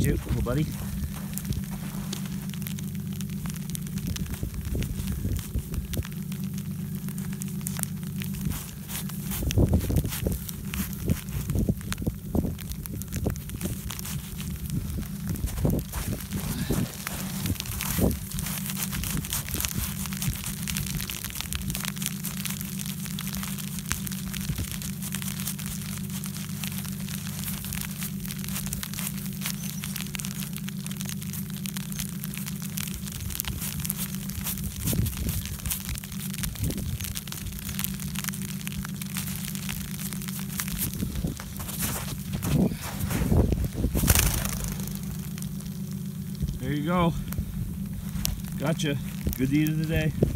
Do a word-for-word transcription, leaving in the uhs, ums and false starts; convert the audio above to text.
Watch out, little buddy. There you go. Gotcha. Good eat of the day.